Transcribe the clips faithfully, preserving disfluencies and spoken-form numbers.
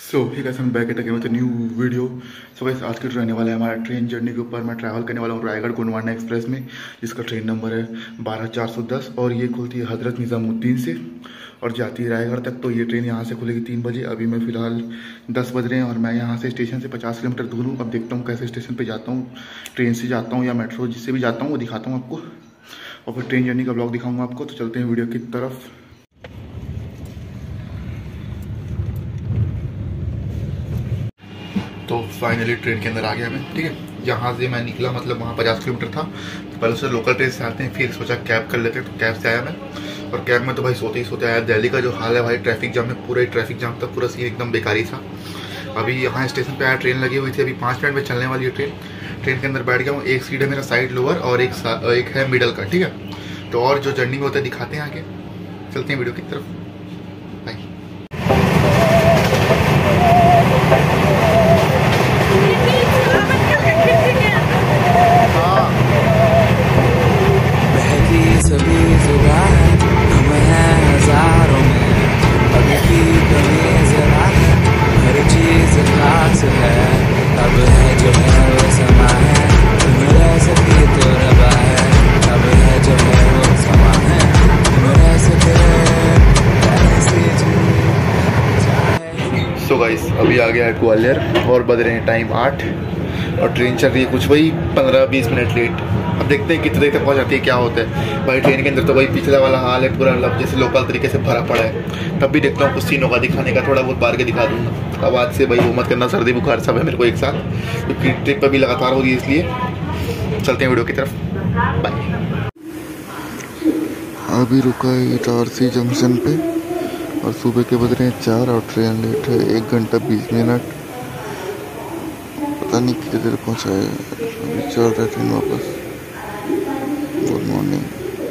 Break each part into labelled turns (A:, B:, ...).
A: सो hi guys, हम back at again with new video. So guys, आज का train रहने वाला है हमारा ट्रेन जर्नी के ऊपर। मैं ट्रैवल करने वाला हूँ रायगढ़ गोंडवाना एक्सप्रेस में, जिसका ट्रेन नंबर है बारह चार सौ दस और ये खुलती है हजरत निज़ामुद्दीन से और जाती है रायगढ़ तक। तो ये ट्रेन यहाँ से खुलेगी तीन बजे। अभी मैं फ़िलहाल दस बज रहे हैं और मैं यहाँ से स्टेशन से पचास किलोमीटर दूर हूँ। अब देखता हूँ कैसे स्टेशन पर जाता हूँ, ट्रेन से जाता हूँ या मेट्रो, जिससे भी जाता हूँ वो दिखाता हूँ आपको, और फिर ट्रेन जर्नी का ब्लॉग दिखाऊँगा आपको। तो चलते हैं वीडियो की तरफ। तो फाइनली ट्रेन के अंदर आ गया मैं, ठीक है। यहाँ से मैं निकला, मतलब वहाँ पचास किलोमीटर था, तो पहले से लोकल ट्रेन से आते हैं, फिर सोचा कैब कर लेते हैं, तो कैब से आया मैं। और कैब में तो भाई सोते ही सोते आया। दिल्ली का जो हाल है भाई, ट्रैफिक जाम में, पूरा ही ट्रैफिक जाम था, पूरा सीन एकदम बेकारी था। अभी यहाँ स्टेशन पे आया, ट्रेन लगी हुई थी, अभी पाँच मिनट में चलने वाली है ट्रेन। ट्रेन के अंदर बैठ गया हूँ। एक सीट है मेरा साइड लोअर और एक एक है मिडल का, ठीक है। तो और जो जर्नी में होता है दिखाते हैं आगे, चलते हैं वीडियो की तरफ। बाय। तो गाइस, अभी आ गया है ग्वालियर और बज रहे हैं टाइम आठ और ट्रेन चल रही है कुछ वही पंद्रह बीस मिनट लेट। अब देखते हैं कितने देर तक पहुँच जाती है, क्या होता है भाई। ट्रेन के अंदर तो भाई पिछला वाला हाल है पूरा, मतलब जैसे लोकल तरीके से भरा पड़ा है। तब भी देखता हूँ कुछ सीनों का दिखाने का, थोड़ा बहुत बार के दिखा दूँगा। अब आज से भाई वो मत करना, सर्दी बुखार सब है मेरे को एक साथ, क्योंकि ट्रिप अभी लगातार हो रही है, इसलिए चलते हैं वीडियो की तरफ। बाय। अभी रुका है इटारसी जंक्शन पे और सुबह के बज रहे हैं चार और ट्रेन लेट है एक घंटा बीस मिनट। पता नहीं कितनी देर पहुँचाए। अभी चल रहा है ट्रेन वापस। Good morning.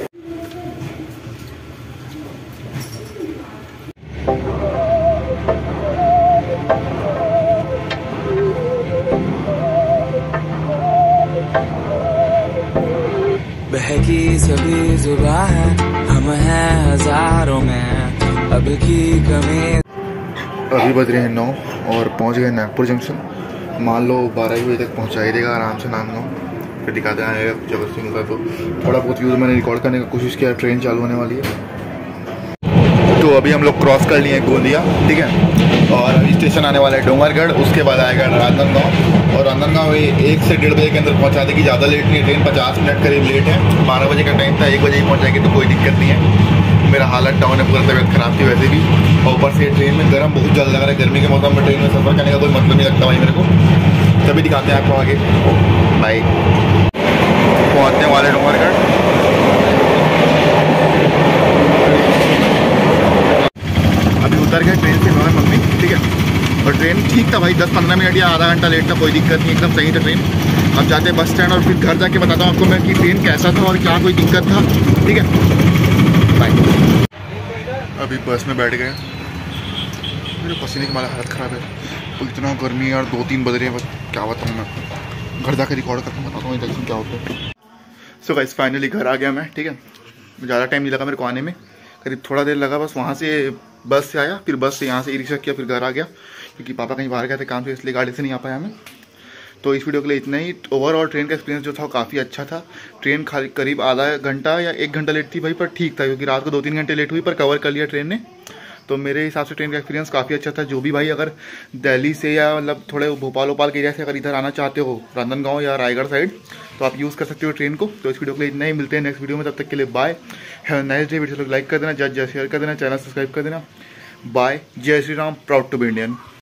B: बहकी सभी जुबां है, हम हैं हजारों में, अब की कमी।
A: अभी बज रहे हैं नौ और पहुंच गए नागपुर जंक्शन। मान लो बारह ही बजे तक पहुंचा ही देगा आराम से नांदगांव। फिर दिखाते हैं जब सीन होगा। तो थोड़ा बहुत यूज़ मैंने रिकॉर्ड करने की कोशिश किया। ट्रेन चालू होने वाली है। तो अभी हम लोग क्रॉस कर लिए हैं गोंदिया, ठीक है। और अभी स्टेशन आने वाला है डोंगरगढ़, उसके बाद आएगा राजनांदगांव। और राजनांदगांव एक से डेढ़ बजे के अंदर पहुंचा देगी, ज़्यादा लेट नहीं है ट्रेन, पचास मिनट करीब लेट है। बारह बजे का टाइम था, एक बजे ही पहुँच जाएगी तो कोई दिक्कत नहीं है। मेरा हालत डाउन है, पूरा तबियत खराब थी वैसे भी, और ऊपर से ट्रेन में गर्म बहुत ज़्यादा लग रहा है। गर्मी के मौसम में ट्रेन में सफ़र करने का कोई मतलब नहीं लगता भाई मेरे को। तभी दिखाते हैं आपको आगे। बाय। पहुँचने वाले डोंगरगढ़। अभी उतर गए ट्रेन से इन्होंने मम्मी, ठीक है। और ट्रेन ठीक था भाई, दस पंद्रह मिनट या आधा घंटा लेट था, कोई दिक्कत नहीं, एकदम सही था ट्रेन। अब जाते हैं बस स्टैंड और फिर घर जाके बताता हूँ आपको मैं कि ट्रेन कैसा था और क्या कोई दिक्कत था, ठीक है। बाय। अभी बस में बैठ गए। मेरे पसीने की मारा हालत ख़राब है, तो इतना गर्मी है और दो तीन बज रहे हैं, क्या बताऊँ मैं। घर जाकर रिकॉर्ड करके बताता हूँ इंजेक्शन क्या होता है। सो गाइस, फाइनली घर आ गया मैं, ठीक है। ज़्यादा टाइम नहीं लगा मेरे को आने में, करीब थोड़ा देर लगा बस। वहाँ से बस से आया, फिर बस से यहाँ से ई रिक्शा किया, फिर घर आ गया, क्योंकि पापा कहीं बाहर गए थे काम से, इसलिए गाड़ी से नहीं आ पाया मैं। तो इस वीडियो के लिए इतना ही। ओवरऑल ट्रेन का एक्सपीरियंस जो था वो काफ़ी अच्छा था। ट्रेन खाली करीब आधा घंटा या एक घंटा लेट थी भाई, पर ठीक था, क्योंकि रात को दो तीन घंटे लेट हुई पर कवर कर लिया ट्रेन ने। तो मेरे हिसाब से ट्रेन का एक्सपीरियंस काफ़ी अच्छा था। जो भी भाई अगर दिल्ली से या मतलब थोड़े भोपाल भोपाल के एरिया से अगर इधर आना चाहते हो, राजनांदगांव या रायगढ़ साइड, तो आप यूज़ कर सकते हो ट्रेन को। तो इस वीडियो के लिए इतना ही। मिलते हैं नेक्स्ट वीडियो में, तब तक के लिए bye. Have a nice day. Video को लाइक कर देना, जय जय शेयर कर देना, चैनल सब्सक्राइब कर देना। बाय। जय Shri Ram. Proud to be Indian.